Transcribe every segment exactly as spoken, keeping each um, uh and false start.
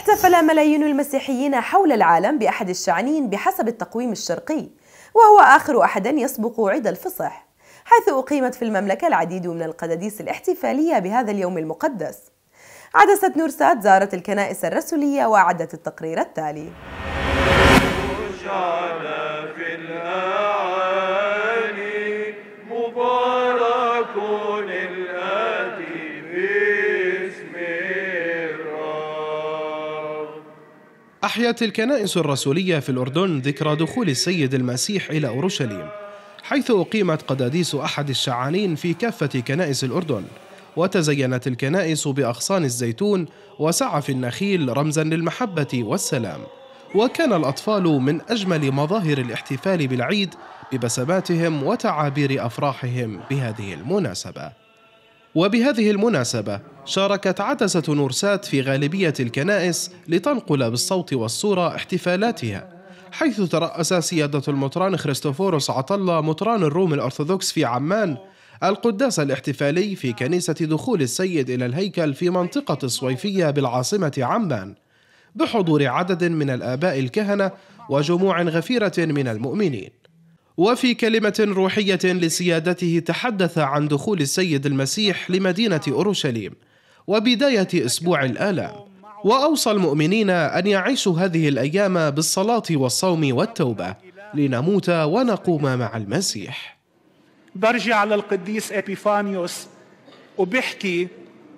احتفل ملايين المسيحيين حول العالم بأحد الشعانين بحسب التقويم الشرقي، وهو آخر أحد يسبق عيد الفصح، حيث أقيمت في المملكة العديد من القداديس الاحتفالية بهذا اليوم المقدس. عدسة نورسات زارت الكنائس الرسولية وأعدت التقرير التالي. أحيت الكنائس الرسولية في الأردن ذكرى دخول السيد المسيح إلى أورشليم، حيث أقيمت قداديس أحد الشعانين في كافة كنائس الأردن، وتزينت الكنائس بأغصان الزيتون وسعف النخيل رمزاً للمحبة والسلام. وكان الأطفال من أجمل مظاهر الاحتفال بالعيد ببسماتهم وتعابير أفراحهم بهذه المناسبة. وبهذه المناسبة شاركت عدسة نورسات في غالبية الكنائس لتنقل بالصوت والصورة احتفالاتها، حيث ترأس سيادة المطران خريستوفوروس عطلة مطران الروم الأرثوذكس في عمان القداس الاحتفالي في كنيسة دخول السيد إلى الهيكل في منطقة الصويفية بالعاصمة عمان، بحضور عدد من الآباء الكهنة وجموع غفيرة من المؤمنين. وفي كلمة روحية لسيادته تحدث عن دخول السيد المسيح لمدينة أورشليم وبداية أسبوع الآلام، وأوصى المؤمنين أن يعيشوا هذه الأيام بالصلاة والصوم والتوبة لنموت ونقوم مع المسيح. برجع للقديس إبيفانيوس وبحكي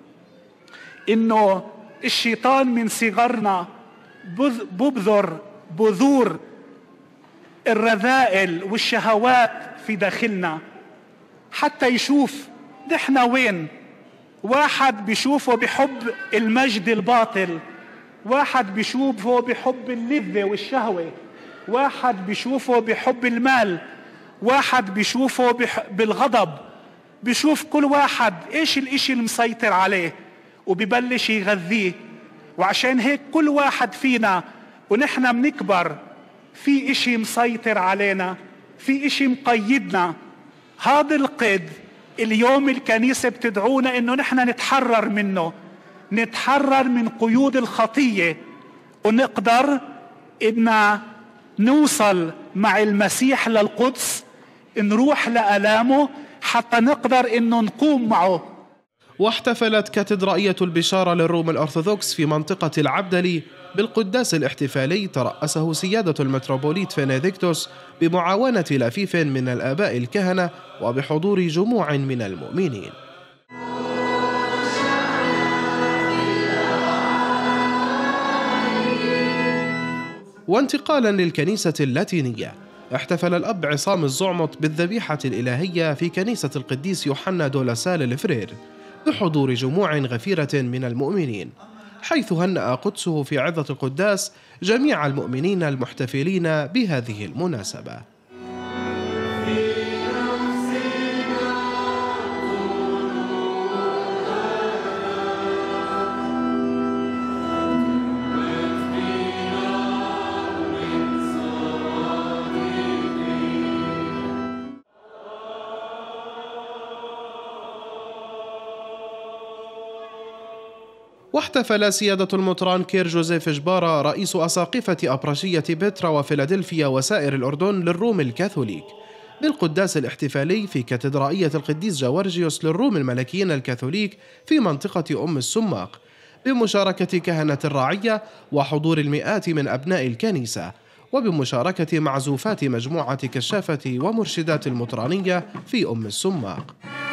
إنه الشيطان من صغرنا ببذر بذور الرذائل والشهوات في داخلنا حتى يشوف نحن وين. واحد بيشوفه بحب المجد الباطل، واحد بيشوفه بحب اللذة والشهوة، واحد بيشوفه بحب المال، واحد بيشوفه بالغضب. بيشوف كل واحد ايش الاشي المسيطر عليه وبيبلش يغذيه. وعشان هيك كل واحد فينا ونحن منكبر في اشي مسيطر علينا، في اشي مقيدنا. هذا القيد اليوم الكنيسة بتدعونا انه نحن نتحرر منه، نتحرر من قيود الخطية، ونقدر ان نوصل مع المسيح للقدس، نروح لآلامه حتى نقدر انه نقوم معه. واحتفلت كاتدرائية البشارة للروم الأرثوذكس في منطقة العبدلي بالقداس الاحتفالي ترأسه سيادة المتروبوليت فينيديكتوس بمعاونة لفيف من الآباء الكهنة وبحضور جموع من المؤمنين. وانتقالا للكنيسة اللاتينية، احتفل الأب عصام الزعمط بالذبيحة الإلهية في كنيسة القديس يوحنا دولاسال الفرير بحضور جموع غفيرة من المؤمنين، حيث هنأ قدسه في عظة القداس جميع المؤمنين المحتفلين بهذه المناسبة. واحتفل سيادة المطران كير جوزيف جبارة رئيس أساقفة أبرشية بترا وفيلادلفيا وسائر الأردن للروم الكاثوليك بالقداس الاحتفالي في كاتدرائية القديس جورجيوس للروم الملكيين الكاثوليك في منطقة أم السماق، بمشاركة كهنة الرعية وحضور المئات من أبناء الكنيسة، وبمشاركة معزوفات مجموعة كشافة ومرشدات المطرانية في أم السماق.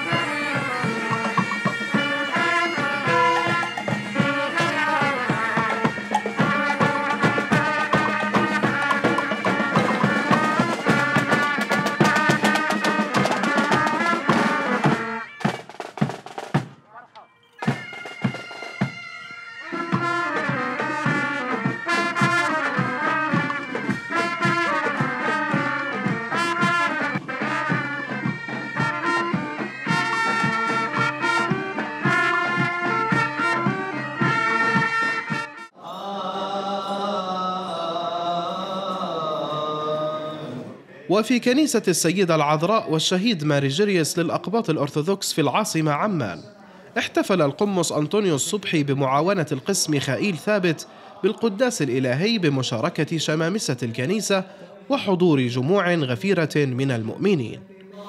وفي كنيسة السيدة العذراء والشهيد ماري جيريس للأقباط الأرثوذكس في العاصمة عمان، احتفل القمص أنطونيوس صبحي بمعاونة القس ميخائيل ثابت بالقداس الإلهي بمشاركة شمامسة الكنيسة وحضور جموع غفيرة من المؤمنين.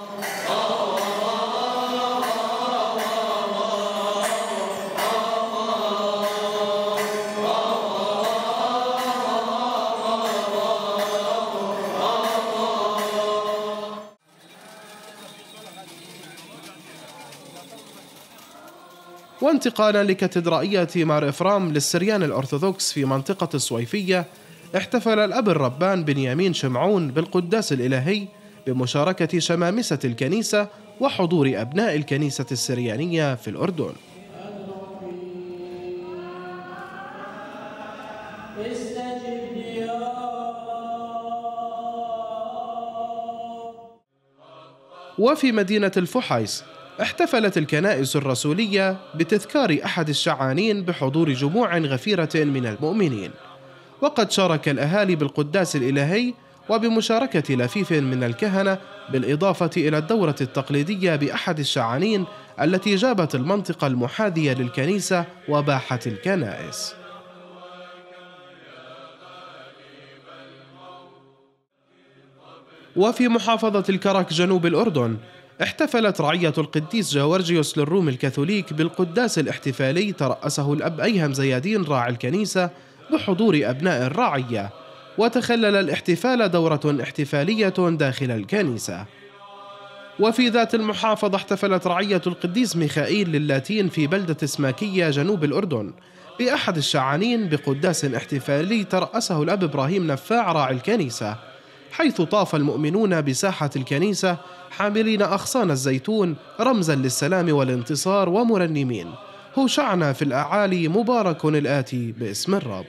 وانتقالا لكاتدرائية مار إفرام للسريان الأرثوذكس في منطقة الصويفية، احتفل الأب الربان بنيامين شمعون بالقداس الإلهي بمشاركة شمامسة الكنيسة وحضور أبناء الكنيسة السريانية في الأردن. وفي مدينة الفحيص احتفلت الكنائس الرسولية بتذكار أحد الشعانين بحضور جموع غفيرة من المؤمنين، وقد شارك الأهالي بالقداس الإلهي وبمشاركة لفيف من الكهنة، بالإضافة إلى الدورة التقليدية بأحد الشعانين التي جابت المنطقة المحاذية للكنيسة وباحة الكنائس. وفي محافظة الكرك جنوب الأردن احتفلت رعية القديس جورجيوس للروم الكاثوليك بالقداس الاحتفالي ترأسه الأب أيهم زيادين راعي الكنيسة بحضور أبناء الرعية، وتخلل الاحتفال دورة احتفالية داخل الكنيسة. وفي ذات المحافظة احتفلت رعية القديس ميخائيل للاتين في بلدة اسماكية جنوب الأردن بأحد الشعانين بقداس احتفالي ترأسه الأب إبراهيم نفاع راعي الكنيسة، حيث طاف المؤمنون بساحة الكنيسة حاملين أغصان الزيتون رمزا للسلام والانتصار ومرنمين هوشعنا في الأعالي مبارك الآتي باسم الرب.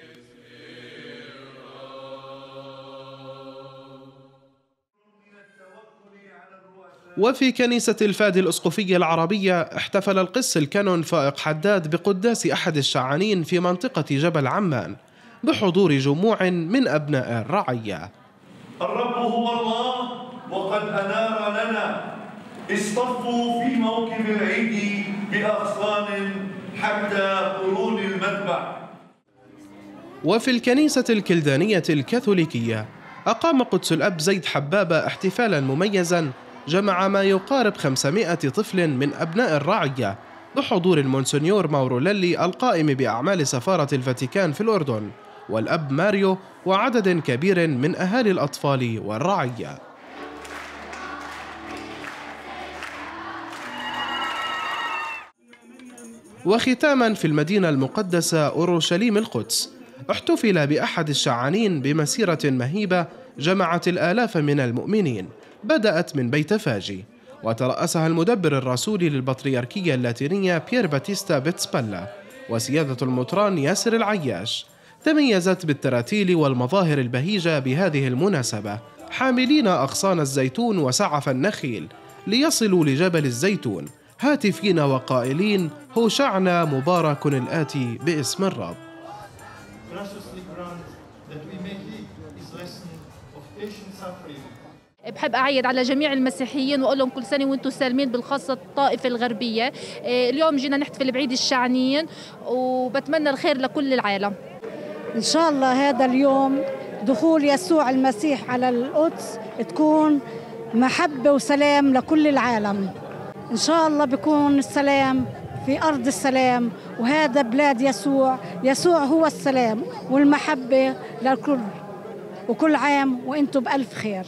وفي كنيسة الفادي الأسقفية العربية احتفل القس الكانون فائق حداد بقداس أحد الشعانين في منطقة جبل عمان بحضور جموع من أبناء الرعية. الرب هو الله وقد أنار لنا، اصطفوا في موكب العيد بأغصان حتى قرون المذبح. وفي الكنيسة الكلدانية الكاثوليكية أقام قدس الأب زيد حبابة احتفالا مميزا جمع ما يقارب خمسمائة طفل من أبناء الرعية بحضور المونسنيور ماورو للي القائم بأعمال سفارة الفاتيكان في الأردن والأب ماريو وعدد كبير من أهالي الأطفال والرعية. وختاما في المدينة المقدسة أورشليم القدس احتفل بأحد الشعانين بمسيرة مهيبة جمعت الآلاف من المؤمنين، بدأت من بيت فاجي وترأسها المدبر الرسولي للبطريركية اللاتينية بيير باتيستا بيتسبالا وسيادة المطران ياسر العياش. تميزت بالتراتيل والمظاهر البهيجة بهذه المناسبة، حاملين أغصان الزيتون وسعف النخيل ليصلوا لجبل الزيتون هاتفين وقائلين هوشعنا مبارك الآتي باسم الرب. بحب أعيد على جميع المسيحيين وأقول لهم كل سنة وأنتم سالمين، بالخاصة الطائفة الغربية. اليوم جينا نحتفل بعيد الشعانين وبتمنى الخير لكل العالم. إن شاء الله هذا اليوم دخول يسوع المسيح على القدس تكون محبة وسلام لكل العالم. إن شاء الله بيكون السلام في أرض السلام، وهذا بلاد يسوع. يسوع هو السلام والمحبة للكل، وكل عام وأنتم بألف خير.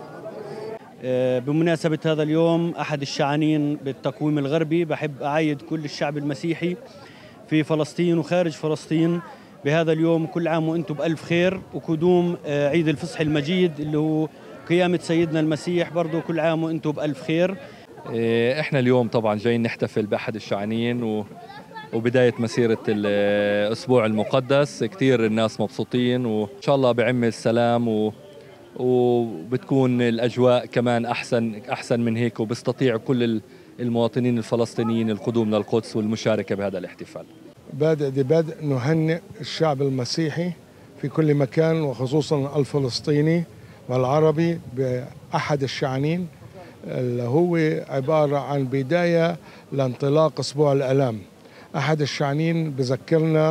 بمناسبة هذا اليوم أحد الشعانين بالتقويم الغربي، بحب أعيد كل الشعب المسيحي في فلسطين وخارج فلسطين بهذا اليوم، كل عام وأنتم بألف خير، وقدوم عيد الفصح المجيد اللي هو قيامة سيدنا المسيح برضو كل عام وأنتم بألف خير. إحنا اليوم طبعا جايين نحتفل بأحد الشعانين و وبداية مسيرة الأسبوع المقدس. كتير الناس مبسوطين وإن شاء الله بعم السلام و وبتكون الأجواء كمان أحسن أحسن من هيك، وبيستطيع كل المواطنين الفلسطينيين القدوم للقدس والمشاركة بهذا الاحتفال. بادئ ببدء نهنئ الشعب المسيحي في كل مكان وخصوصا الفلسطيني والعربي بأحد الشعانين اللي هو عبارة عن بداية لانطلاق أسبوع الآلام. أحد الشعانين بذكرنا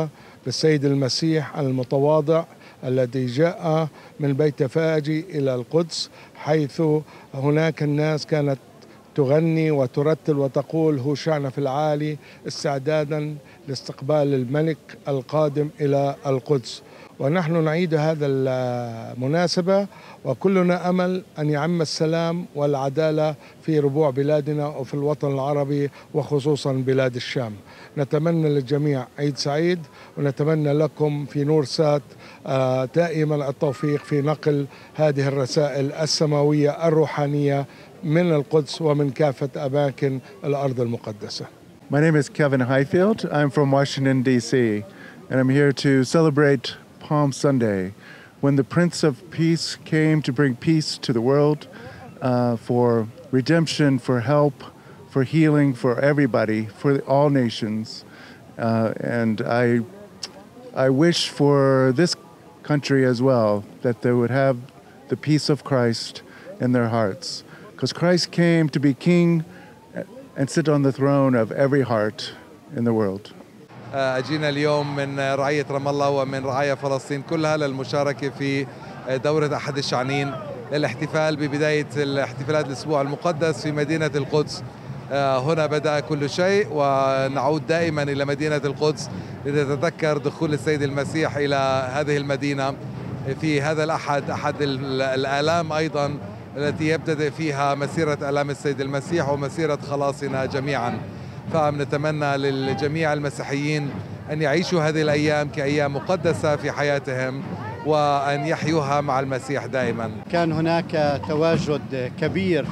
بالسيد المسيح المتواضع الذي جاء من بيت فاجي إلى القدس، حيث هناك الناس كانت تغني وترتل وتقول هوشعنا في العالي استعدادا لاستقبال الملك القادم إلى القدس. ونحن نعيد هذا المناسبة وكلنا أمل أن يعم السلام والعدالة في ربوع بلادنا وفي الوطن العربي وخصوصا بلاد الشام. نتمنى للجميع عيد سعيد، ونتمنى لكم في نور سات دائما التوفيق في نقل هذه الرسائل السماوية الروحانية من القدس ومن كافة أماكن الأرض المقدسة. My name is Kevin Highfield. I'm from Washington, D C, and I'm here to celebrate Palm Sunday, when the Prince of Peace came to bring peace to the world, uh, for redemption, for help, for healing, for everybody, for all nations. Uh, and I, I wish for this country as well that they would have the peace of Christ in their hearts, because Christ came to be King and sit on the throne of every heart in the world. أجينا اليوم من رعية رام الله ومن رعايا فلسطين كلها للمشاركة في دورة أحد الشعنين للاحتفال ببداية الاحتفالات الأسبوع المقدس في مدينة القدس. هنا بدأ كل شيء، ونعود دائما إلى مدينة القدس لنتذكر دخول السيد المسيح إلى هذه المدينة في هذا الأحد، أحد الآلام أيضا التي يبتدئ فيها مسيرة آلام السيد المسيح ومسيرة خلاصنا جميعا. فنتمنى للجميع المسيحيين أن يعيشوا هذه الأيام كأيام مقدسة في حياتهم وأن يحيوها مع المسيح دائما. كان هناك تواجد كبير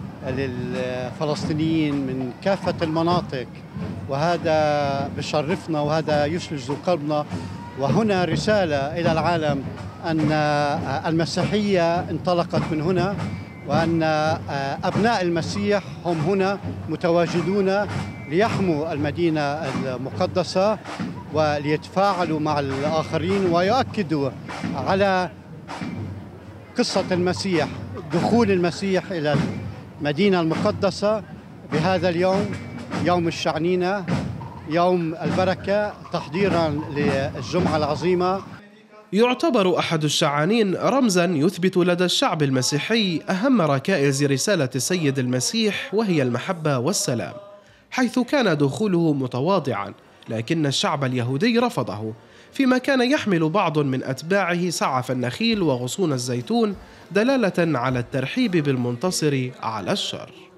للفلسطينيين من كافة المناطق، وهذا بشرفنا وهذا يشلج قلبنا. وهنا رسالة إلى العالم أن المسيحية انطلقت من هنا، وأن أبناء المسيح هم هنا متواجدون ليحموا المدينة المقدسة وليتفاعلوا مع الآخرين ويؤكدوا على قصة المسيح، دخول المسيح إلى المدينة المقدسة بهذا اليوم، يوم الشعنينة، يوم البركة، تحضيرا للجمعة العظيمة. يعتبر أحد الشعانين رمزاً يثبت لدى الشعب المسيحي أهم ركائز رسالة السيد المسيح، وهي المحبة والسلام، حيث كان دخوله متواضعاً، لكن الشعب اليهودي رفضه، فيما كان يحمل بعض من أتباعه سعف النخيل وغصون الزيتون دلالة على الترحيب بالمنتصر على الشر.